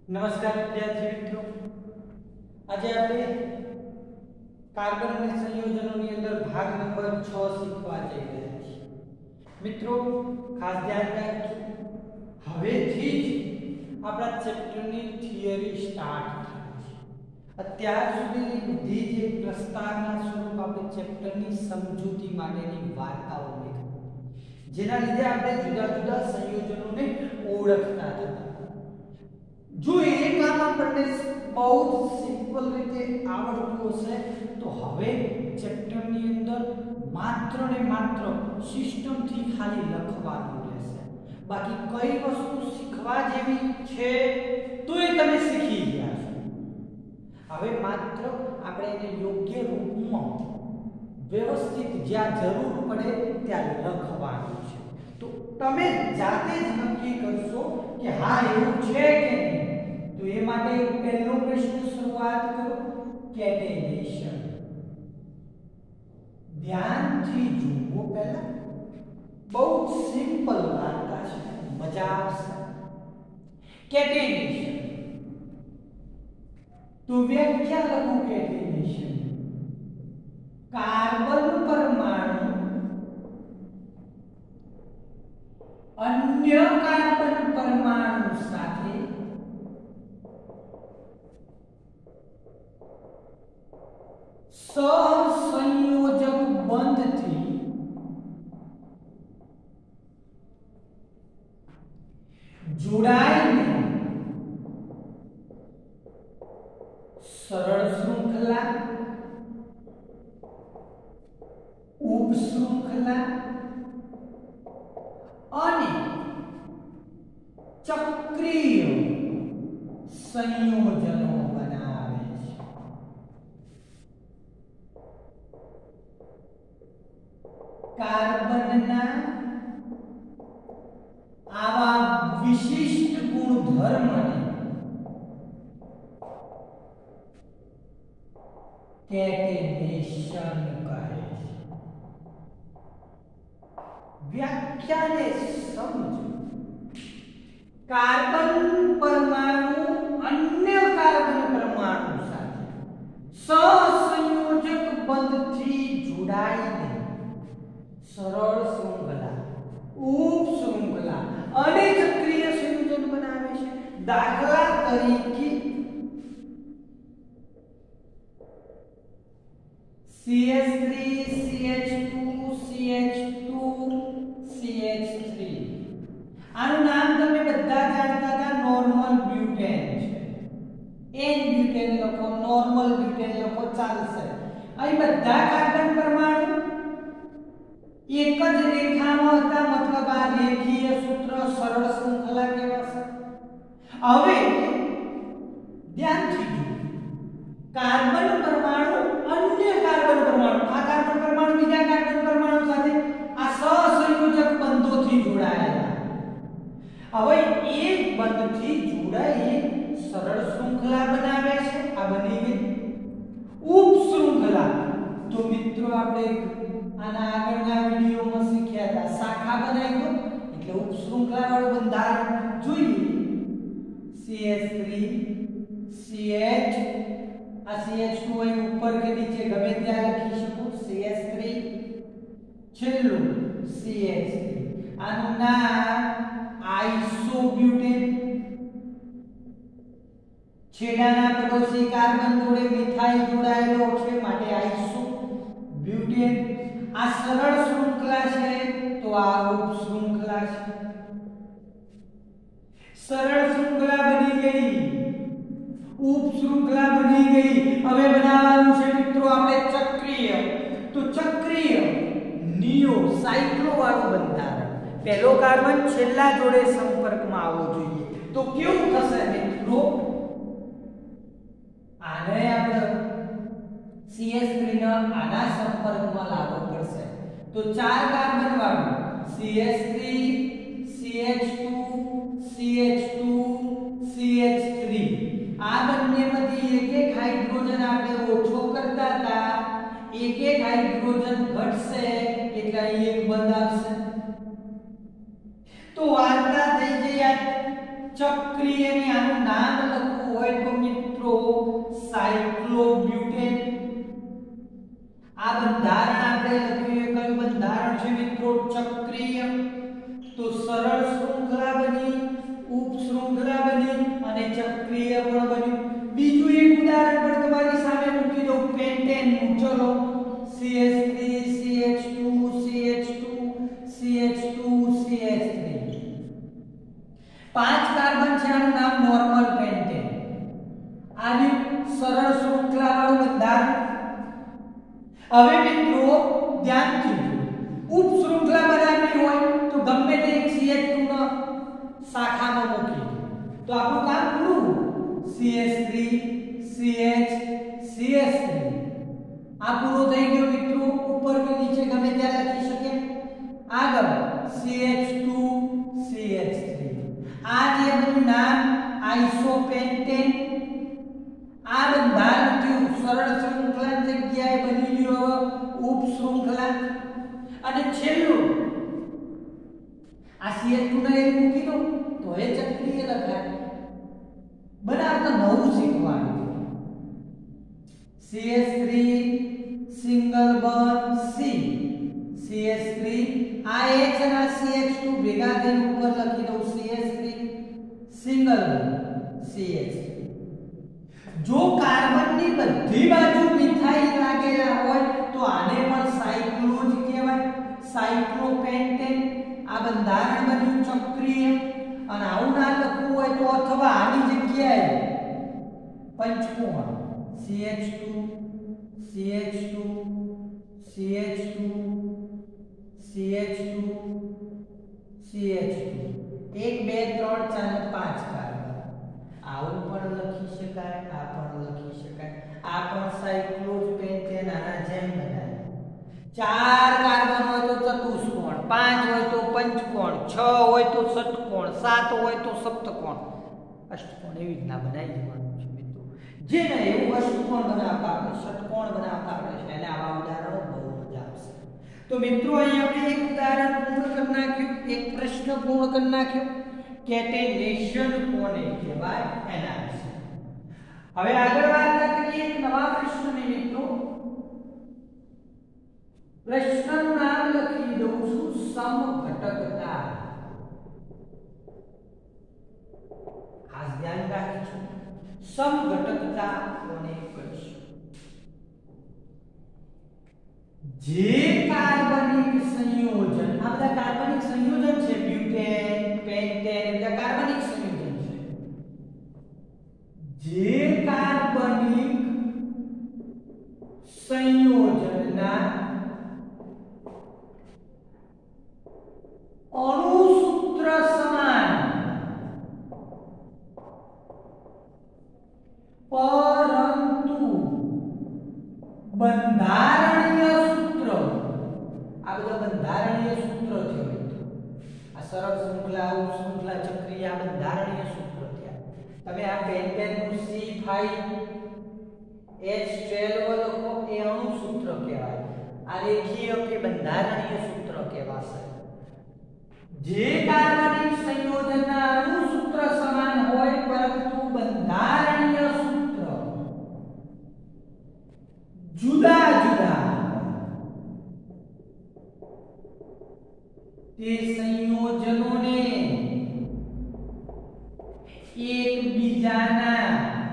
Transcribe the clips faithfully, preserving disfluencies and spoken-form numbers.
નમસ્કાર વિદ્યાર્થી મિત્રો, આજે આપણે કાર્બન અને સંયોજનોની અંદર ભાગ નંબર છ શીખવા જઈ રહ્યા છીએ. મિત્રો ખાસ ધ્યાન રાખજો, હવેથી જ આપણા ચેપ્ટરની થિયરી સ્ટાર્ટ થાય છે. અત્યાર સુધીની બધી જે પ્રસ્તાવના સ્વરૂપ આપણે ચેપ્ટરની સમજૂતી માટેની વાર્તાઓ લખી, જેના લીધે આપણે જુદા જુદા સંયોજનોને ઓળખતા હતા. જો એ કામ આપણને બહુ સિમ્પલ રીતે આવડતું હશે તો હવે ચેપ્ટરની અંદર માત્ર ને માત્ર સિસ્ટમથી ખાલી લખવાનું રહેશે. બાકી કઈ વસ્તુ શીખવા જેવી છે તો એ તમે શીખી ગયા છો. હવે માત્ર આપણે એને યોગ્ય રૂપમાં વ્યવસ્થિત જ્યાં જરૂર પડે ત્યાં લખવાનું છે. તો તમે જાતે જ નક્કી કરશો કે હા એવું છે કે નહીં. તો એ માટે પહેલો પ્રશ્ન શરૂઆત કરો, કેટેનેશન. ધ્યાનથી જુઓ, પહેલા બહુ સિમ્પલ વાર્તા છે, મજા આવશે. કેટેનેશન તો વ્યાખ્યા લખો. કેટેનેશન કાર્બન પરમાણુ અન્ય કાર્બન પરમાણુ સાથે સહસંયોજક બંધથી જોડાઈને સરળ શૃંખલા, ઉપશૃંખલા અને ચક્રીય સંયોજનો બનાવે છે. કાર્બનના આવા વિશિષ્ટ ગુણધર્મને કેટેનેશન કહે છે. વ્યાખ્યાને સમજો. કાર્બન પરમાણુ અન્ય કાર્બન પરમાણુ સાથે સહસંયોજક બંધથી જોડાઈને સરળ શૃંખલા, ઉપશૃંખલા અને ચક્રીય સંયોજન બનાવે છે. દાખલા તરીકે C H three C H two C H two C H three. આનું નામ તમે બધા જાણતા હતા, નોર્મલ બ્યુટેન છે. એન બ્યુટેન લખો, નોર્મલ બ્યુટેન લખો, ચાલશે. અહીં બધા કાર્બન પરમાણુ એક જ રેખામાં હતા, મતલબ આ રેખીય સૂત્ર સરળ શૃંખલા કહેવાશે. હવે ધ્યાનથી જુઓ, કાર્બન પરમાણુ અન્ય કાર્બન પરમાણુ, આ કાર્બન પરમાણુ બીજા કાર્બન પરમાણુ સાથે આ સહસંયોજક બંધોથી જોડાયેલા. હવે એક બંધથી જોડાઈ સરળ શૃંખલા બનાવે છે. આ બની ગઈ ઉપશૃંખલા. તો મિત્રો આપણે આના આગળના વિડિયોમાં શીખ્યા હતા, શાખા બનાવી દો એટલે ઉપશૃંખલા વાળું બંધારણ જોઈએ. C H three C H, આ સી એચ ટુ અહીં ઉપર કે નીચે ગમે ત્યાં લખી શકો. સી એચ થ્રી છેલ્લું સી એચ થ્રી. આનું નામ આઇસોબ્યુટેન. છેડાના પડોશી કાર્બન જોડે મિથાઇલ જોડાયેલો છે માટે આઇસોબ્યુટેન. આ સરળ શૃંખલા છે તો આ ઉપશૃંખલા છે. સરળ શૃંખલા બની ગઈ, ઉપશૃંખલા બની ગઈ. હવે બનાવવાનું છે મિત્રો આપણે ચક્રીય. તો ચક્રીય નિયો સાયક્લો વાળું બંધારણ. પહેલો કાર્બન છેલ્લા જોડે સંપર્કમાં આવવો જોઈએ. તો કેવું થશે મિત્રો? આને આપણે સી એચ થ્રી ના આના સંપર્કમાં લાવવો પડશે. તો ચાર કાર્બન વાળું C H three C H two C H two C H three. આ બંનેમાંથી એક એક હાઇડ્રોજન આપણે ઓછો કરતા હતા, એક એક હાઇડ્રોજન ઘટશે એટલે અહીં એક બંધ આવશે. તો વાર્તા થઈ ગઈ. ચક્રીય ને આનું નામ લખવું હોય તો મિત્રો સાયક્લોબ્યુટેન. આ બંધારણ આપણે લખ્યું કયું બંધારણ છે મિત્રો? ચક્રીય. તો સરળ શૃંખલા બની, ઉપશૃંખલા બની અને ચક્રીય પણ બન્યું. બીજું એક ઉદાહરણ પણ તમારી સામે મૂકી દઉં પેન્ટેન નું. ચલો C H three C H two C H two C H two C H three. પાંચ કાર્બન છે, આનું નામ નોર્મલ પેન્ટેન. આની સરળ શૃંખલાવાળું બંધારણ. હવે મિત્રો ધ્યાનથી ઉપશૃંખલા બનાવવી હોય તો ગમે તે એક સી એચ ટુ ના શાખામાં મૂકી તો આપણું કામ પૂરું. C H three C H C H three આ પૂરો થઈ ગયો મિત્રો. ઉપર કે નીચે ગમે ત્યાં લખી શકે. આગળ C H two C H three. આ જે બધું નામ આઇસોપેન્ટેન. આ બંધારણ થયું સરળ શૃંખલા જગ્યાએ બની ગયો ઉપશૃંખલા. અને છેલ્લું આ સી એચ ટુ ને એ મૂકી દો તો એ ચક્રીય લખાય. બનાવતા નવું શીખવાનું. C H three single bond C C H three. આ H અને સી એચ ટુ ભેગા થઈને ઉપર લખી દઉં C H three single bond C H three. જો કાર્બનની બધી બાજુ મિથાઇલ લાગેલા હોય તો આને પણ સાયક્લો જ કહેવાય. સાયક્લોપેન્ટેન. આ બંધારણ બન્યું ચક્રીય. અને આવું ના લખવું હોય તો અથવા આની જગ્યાએ પંચકોણ C H two C H two C H two C H two C H two એક બે ત્રણ ચાર ને પાંચ કાર્બન. આવું પણ લખી શકાય, આ પણ લખી શકાય. આ પણ સાયક્લોપેન્ટેન આના જેમ બનાવે. ચાર કાર્બન હોય તો ચતુષ્કોણ, પાંચ હોય તો પંચકોણ, છ હોય તો ષટકોણ, સાત હોય તો સપ્તકોણ, અષ્ટકોણ એવી રીતના બનાવી દેવાનું છે મિત્રો. જેને એવું અષ્ટકોણ બનાવતા આપણે ષટકોણ બનાવતા આપણે છે એને આવા ઉદાહરણો બહુ મજા આવશે. તો મિત્રો અહીં આપણે એક ઉદાહરણ પૂર્ણ કરી નાખ્યું, એક પ્રશ્ન પૂર્ણ કરી નાખ્યો. કેટેનેશન કોને કહેવાય એના વિશે. હવે આગળ વાત કરીએ એક નવા પ્રશ્નની મિત્રો. પ્રશ્નનું નામ લખી દઉં છું સમઘટકતા. ખાસ ધ્યાન રાખજો સમઘટકતા કોને કહીશું? જે કાર્બનિક સંયોજન, આ બધા કાર્બનિક સંયોજન છે, બ્યુટેન પેન્ટેન બધા કાર્બનિક સંયોજન છે. જે કાર્બનિક સંયોજનના અણુસૂત્ર સમાન પરંતુ બંધારણીય સૂત્ર. આ બધા બંધારણીય સૂત્ર છે મિત્રો. આ સરળ શૃંખલા ઉપશૃંખલા ચક્રીય આ બંધારણીય સૂત્ર થયા. તમે આ પેન્ટેન નું સી ફાઈવ એચ ટ્વેલ્વ લખો એ અણુસૂત્ર કહેવાય. આ રેખીય કે બંધારણીય સૂત્ર કહેવાશે. જે કાર્બનિક સંયોજનના અણુસૂત્ર સમાન હોય પરંતુ બંધારણીય સૂત્ર જુદા જુદા તે સંયોજનોને એકબીજાના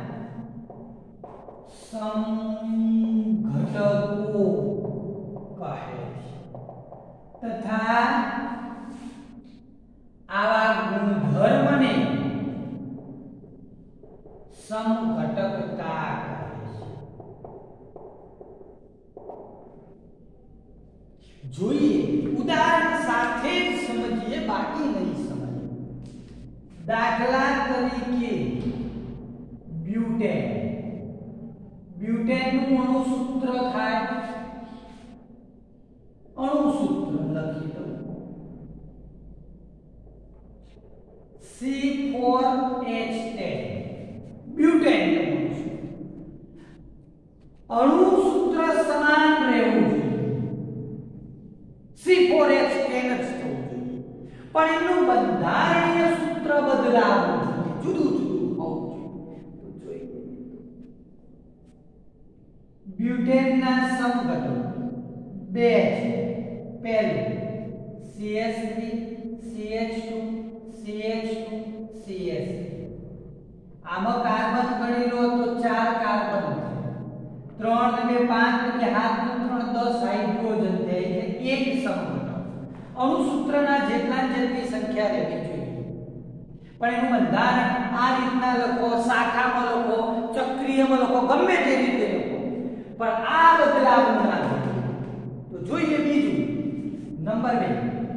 સમઘટકો કહે છે તથા આવા ગુણધર્મને સમઘટકતા કહે છે. જોઈએ ઉદાહરણ સાથે જ સમજીએ, બાકી નહીં સમજીએ. દાખલા તરીકે બ્યુટેન. બ્યુટેન નું અણુસૂત્ર થાય, અણુસૂત્ર લખી દો C four H ten. Butane નું અણુસૂત્ર સમાન રહેવું જોઈએ, સી ફોર એચ ટેન જ થવું જોઈએ, પણ એનું બંધારણીય સૂત્ર બદલાવવું જોઈએ. બ્યુટેનના સમઘટકો બે છે. પહેલું C H three C H two C H two C H three. આમાં કાર્બન ગણી લો તો ચાર કાર્બન છે. ત્રણ ને પાંચ એટલે હાથ નું ત્રણ દસ હાઇડ્રોજન થાય એટલે એક સમઘટક. અણુસૂત્રના જેટલા જેટલી સંખ્યા રહેવી જોઈએ, પણ એનું બંધારણ આ રીતના લખો, શાખામાં લખો, ચક્રીયમાં લખો, ગમે તે રીતે લખો, પણ આ બદલાવું ના થાય. તો જોઈએ બીજું નંબર બે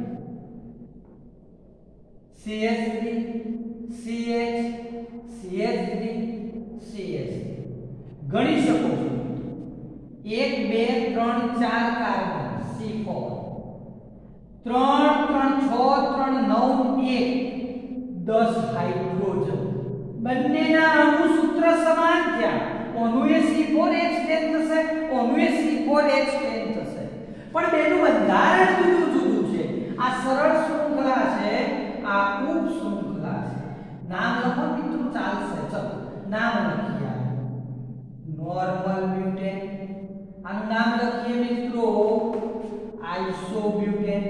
C H three C H C H three C H three ગણી શકો છો. એક બે ત્રણ ચાર કાર્બન સી ફોર, ત્રણ ત્રણ છ ત્રણ નવ એક દસ હાઇડ્રોજન. બંનેના અણુસૂત્ર સમાન થયા. ઓનું એ સી ફોર એચ ટેન થશે, ઓનું એ સી ફોર એચ ટેન થશે, પણ બેનું બંધારણ જુદું જુદું છે. આ સરળ શૃંખલા છે, આ ઉપ શૃંખલા છે. નામ લખો મિત્રો, ચાલશે. ચલો નામ લખીએ. નોર્મલ બ્યુટેન, આનું નામ લખીએ મિત્રો આઇસોબ્યુટેન.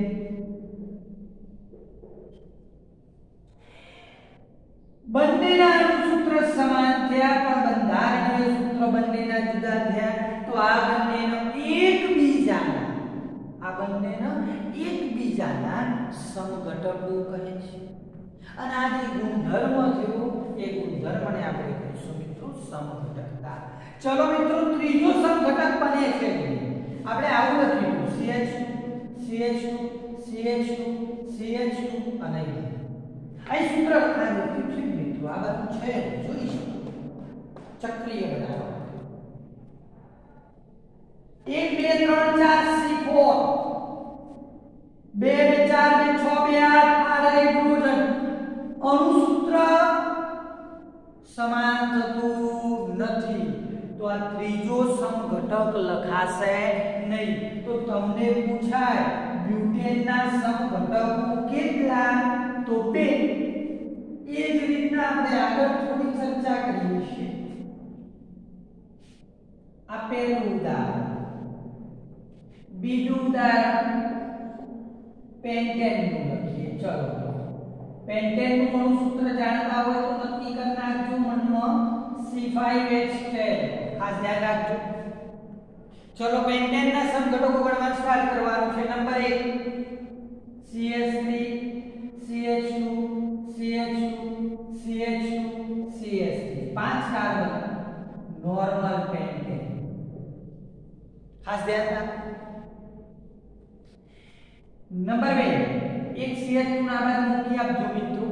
બંનેના અણુસૂત્ર સમાન થયા, પણ બંધારણીય સૂત્ર બંનેના જુદા થયા. તો આ બંનેનો એકબીજાના આ બંનેના એકબીજાના સમઘટકો કહે છે. અને આ જે ગુણધર્મ થયો એ ગુણધર્મને આપણે કહીશું મિત્રો સમઘટકતા. ચલો મિત્રો ત્રીજો સમઘટક બને છે. આપણે આવું લખ્યું C H C H two C H two C H two અને આ સૂત્ર આ લખ્યું છે મિત્રો. આ બધું છે, જોઈ શકો. ચક્રીય બનાવો. એક બે ત્રણ ચાર સી ફોર, બે બે ચાર બે છ બે આઠ આઠ હાઇડ્રોજન. અણુસૂત્ર સમાન થતું નથી, તો આ ત્રીજો સમઘટક લખાશે નહીં. તો તમને પૂછાય બ્યુટેનના સમઘટકો કેટલા? તો બે. એ જ રીતના આપણે આગળ થોડી ચર્ચા કરીએ છીએ. આ પહેલું ઉદાહરણ. બીજું ઉદાહરણ પેન્ટેનનું લખીએ. ચલો પેન્ટેનનું અણુસૂત્ર જાણતા હોય તો નક્કી કરી નાખજો મનમાં સી ફાઇવ એચ ટેન. ખાસ ધ્યાન રાખજો. ચલો પેન્ટેનના સમઘટકો ગણવા સ્ટાર્ટ કરવાનું છે. નંબર એક C H three C H two C H two C H two C H three. પાંચ કાર્બન નોર્મલ પેન્ટેન. ખાસ ધ્યાન રાખજો. નંબર બે એક સી એચ ટુ ના બાદ મૂકી આપજો મિત્રો.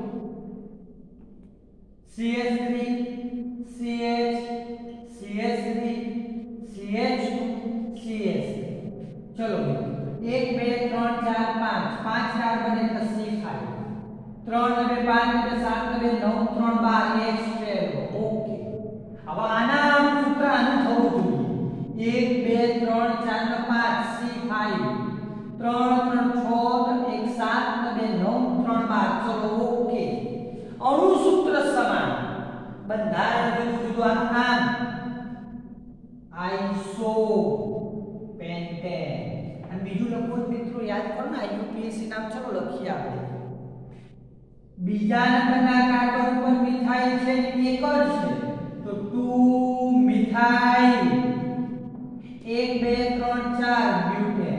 C H three C H C H three C H two C H three. ચલો એક બે ત્રણ ચાર પાંચ પાંચ કાર્બન એટલે સી ફાઇવ. ત્રણ ને પાંચ એટલે સાત ને નવ ત્રણ બાર એચ ટ્વેલ્વ. ઓકે. હવે આના સૂત્ર આનું થવું જોઈએ. એક બે ત્રણ ચાર ને પાંચ સી ફાઇવ, ત્રણ ત્રણ છ એક સાત ને બે નવ ત્રણ બાર. ચલો ઓકે. અણુસૂત્ર સમાન, બંધારણ જુદું જુદું. આનું નામ આઇસોપેન્ટેન. અને બીજું લખો મિત્રો, યાદ કરો ને આઈયુપીએસસી નામ. ચલો લખીએ આપણે. બીજા નંબરના કાર્બન ઉપર મિથાઇલ છે, એક જ છે, તો ટુ મિથાઇલ. એક બે ત્રણ ચાર બ્યુટેન.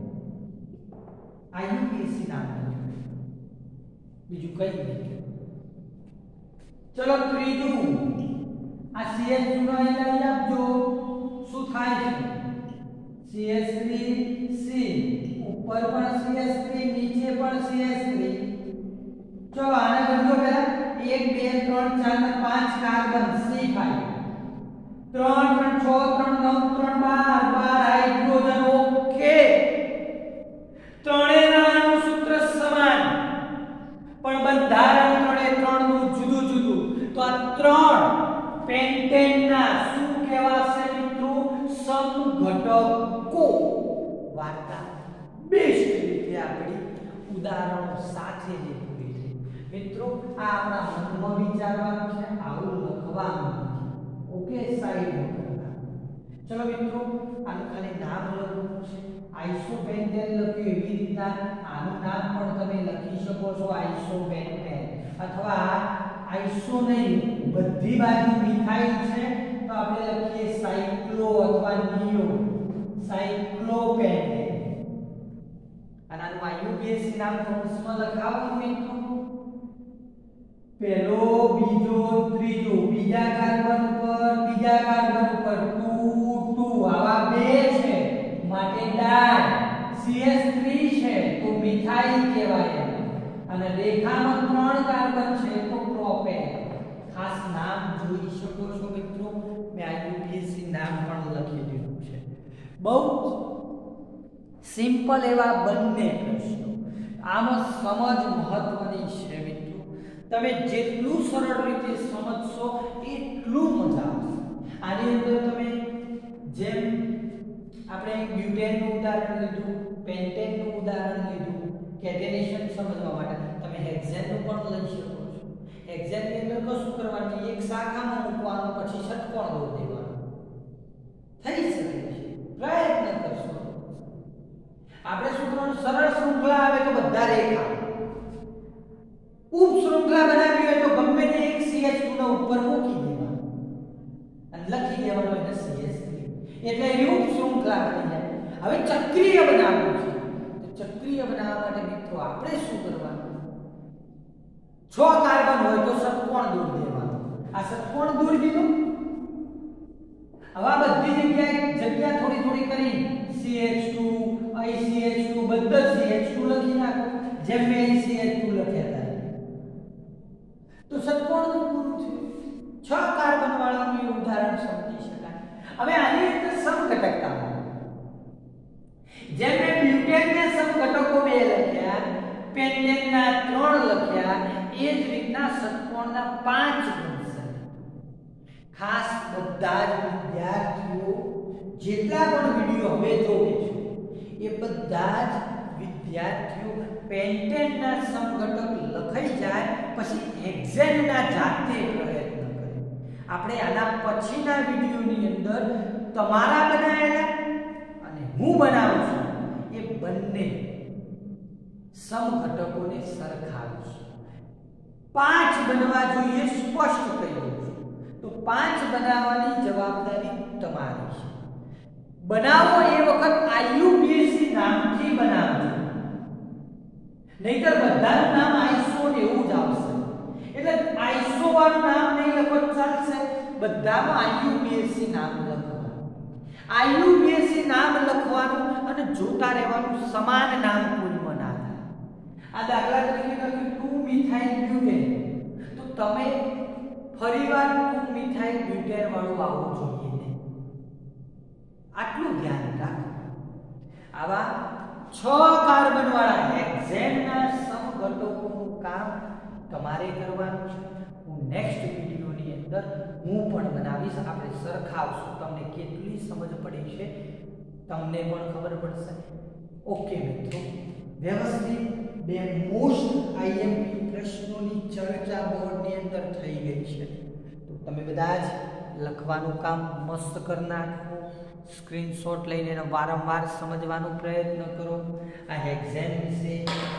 આઈયુપીએસસી નામ લખ્યું, બીજું કઈ નહીં. ચલો ત્રીજું આ સી એચ ટુ નો અહીં લઈ આપજો. શું થાય છે? સી એચ થ્રી સી, ઉપર પણ સી એચ થ્રી, નીચે પણ સી એચ થ્રી. ચલો આને કરજો પહેલા. એક બે ત્રણ ચાર ને પાંચ કાર્બન સી ફાઇવ, ત્રણ ત્રણ છ ત્રણ નવ ત્રણ બાર બાર હાઇડ્રોજન. ઓકે. ત્રણેયના અણુસૂત્ર સમાન, પણ બંધારણ ત્રણે ત્રણ નું જુદું જુદું. તો આ ત્રણ પેન્ટેનના શું કહેવાશે મિત્રો? સમઘટકો. વાર્તા બેસ્ટ રીતે આપણી ઉદાહરણો સાથે જે પૂરી થઈ. મિત્રો આ આપણા મનમાં વિચારવાનું છે, આવું લખવાનું. Okay side. ચલો મિત્રો આનું ખાલી નામ લખવું છે આઇસોપેન્ટેન લખ્યું એવી રીતના આનું નામ પણ તમે લખી શકો છો આઇસોપેન્ટેન અથવા આઇસો નહીં બધી બાજુ મિથાઇલ છે તો આપણે લખીએ સાયક્લો અથવા નિયો સાયક્લોપેન્ટેન અને આનું આઈયુપીએસી નામ કૌંસમાં લખાવો મિત્રો પહેલો બીજો ત્રીજો બીજા કાર્બન પર બીજા કાર્બન પર ટુ ટુ આવા બે છે માટે ડાય સી એચ થ્રી છે તો મિથાઇલ કહેવાય અને રેખામાં ત્રણ કાર્બન છે તો પ્રોપેન ખાસ નામ જોઈ શકો છો મિત્રો મેં આઈયુપીએસી નામ પણ લખી દીધું છે બહુ સિમ્પલ એવા બંને પ્રશ્નો આમાં સમજ મહત્વની છે મિત્રો તમે જેટલું સરળ રીતે સમજશો એટલું મજા આવશે આની અંદર તમે જેમ આપણે બ્યુટેનનું ઉદાહરણ લીધું પેન્ટેનનું ઉદાહરણ લીધું કેટેનેશન સમજવા માટે તમે હેક્ઝેનનું પણ લઈ શકો છો હેક્ઝેનની અંદર કશું કરવાનું એક શાખામાં મૂકવાનું પછી ષટકોણ દોર દેવાનું થઈ શકે છે પ્રયત્ન કરશો આપણે શું કરવાનું સરળ શૃંખલા આવે તો બધા રેખા ઉપ શૃંખલા બનાવી હોય તો ગમે તે એક સી એચ ટુ ના ઉપર મૂકી દેવાનું અને લખી દેવાનું એને સી એચ થ્રી એટલે એ ઉપ શૃંખલા બની જાય હવે ચક્રીય બનાવવું છે તો ચક્રીય બનાવવા માટે મિત્રો આપણે શું કરવાનું છ કાર્બન હોય તો ષટકોણ દોર દેવાનું આ ષટકોણ દોરી દીધું હવે આ બધી જગ્યાએ જગ્યા થોડી થોડી કરી સી એચ ટુ આઈ સી એચ ટુ બધા સી એચ ટુ લખી નાખો જેમ મેં સી એચ ટુ લખ્યા હતા તો ષટકોણ તો પૂરું થયું છ કાર્બન વાળાનું ઉદાહરણ સમજી શકાય હવે આની અંદર સમઘટકતા જેમ મેં બ્યુટેનના સમઘટકો બે લખ્યા પેન્ટેનના ત્રણ લખ્યા એ જ રીતના ષટકોણના પાંચ બનશે ખાસ બધા જ વિદ્યાર્થીઓ જેટલા પણ વિડિયો હવે જોવે છે એ બધા જ વિદ્યાર્થીઓ પેન્ટેનના સમઘટક લખાઈ જાય પછી હેક્ઝેનના જાતે પ્રયત્ન કરે આપણે આના પછીના વિડિયોની અંદર તમારા બનાવેલા અને હું બનાવું છું એ બંને સમઘટકોને સરખાવીશું પાંચ બનવા જોઈએ સ્પષ્ટ કહી દઉં છું તો પાંચ બનાવવાની જવાબદારી તમારી છે બનાવો એ વખત આઈયુપીએસી નામથી બનાવજો નહીતર બધાનું નામ આઈસો ને એવું જ આવશે એટલે આઈસો વાળું નામ નહીં લખો ચાલશે બધામાં આઈયુપીએસી નામ લખવાનું આઈયુપીએસી નામ લખવાનું અને જોતા રહેવાનું સમાન નામ કોઈમાં ના થાય આ દાખલા તરીકે લખ્યું ટુ મિથાઇલ બ્યુટેન તો તમે ફરીવાર ટુ મિથાઇલ બ્યુટેન વાળું આવવું જોઈએ નહીં આટલું ધ્યાન રાખો આવા છ કાર્બન વાળા હેક્ઝેનના સમઘટકોનું કામ તમારે કરવાનું છે હું નેક્સ્ટ વિડિયોની અંદર હું પણ બનાવીશ આપણે સરખાવશું તમને કેટલી સમજ પડી છે તમને પણ ખબર પડશે ઓકે મિત્રો વ્યવસ્થિત બે મોસ્ટ આઈએમપી પ્રશ્નોની ચર્ચા બોર્ડની અંદર થઈ ગઈ છે તો તમે બધા જ લખવાનું કામ મસ્ત કરી નાખો સ્ક્રીનશોટ લઈને એને વારંવાર સમજવાનો પ્રયત્ન કરો આ હેક્ઝેન વિશે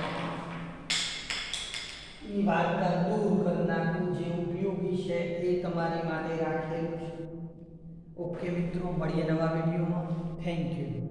એ વાર્તા દૂર કરી નાખવું જે ઉપયોગી છે એ તમારી માટે રાખેલું છે ઓકે મિત્રો મળીએ નવા વિડીયોમાં થેન્ક યુ